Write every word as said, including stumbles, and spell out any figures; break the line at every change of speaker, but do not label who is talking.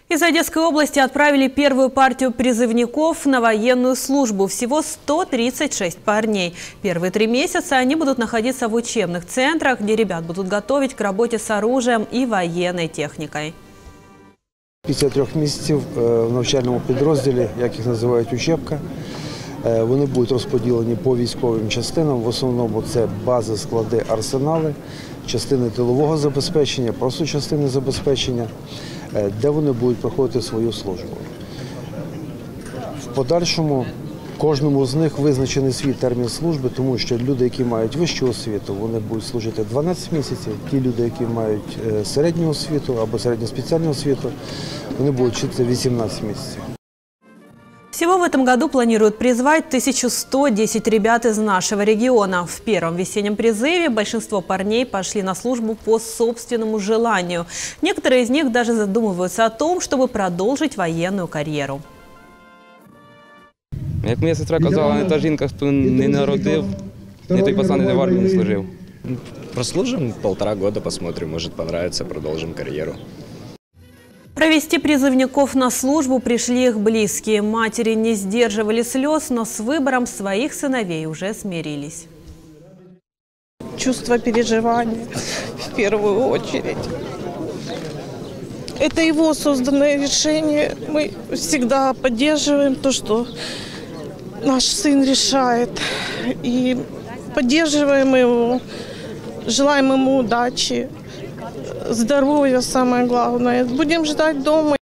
Из Одесской области отправили первую партию призывников на военную службу. Всего сто тридцать шесть парней. Первые три месяца они будут находиться в учебных центрах, где ребят будут готовить к работе с оружием и военной техникой.
Після трьох місяців в навчальному підрозділі, як їх називають учебка, вони будуть розподілені по військовим частинам. В основному це бази, склади, арсенали, частини тилового забезпечення, просто частини забезпечення, де вони будуть проходити свою службу. В подальшому кожному з них визначений свій термін служби, тому що люди, які мають вищу освіту, вони будуть служити дванадцять місяців. Ті люди, які мають середню освіту або середньоспеціальну освіту, вони будуть вчитися вісімнадцять місяців.
Всего в этом году планируют призвать тысячу сто десять ребят из нашего региона. В первом весеннем призыве большинство парней пошли на службу по собственному желанию. Некоторые из них даже задумываются о том, чтобы продолжить военную карьеру.
Як моя сестра казала, не та жінка, хто не народив, не той пацан, не в армії не служив.
Прослужим полтора года, посмотрим, может понравится, продолжим карьеру.
Провести призывников на службу пришли их близкие. Матери не сдерживали слез, но с выбором своих сыновей уже смирились.
Чувство переживания в первую очередь. Это его созданное решение. Мы всегда поддерживаем то, что наш сын решает. И поддерживаем его, желаем ему удачи, здоровья самое главное. Будем ждать дома.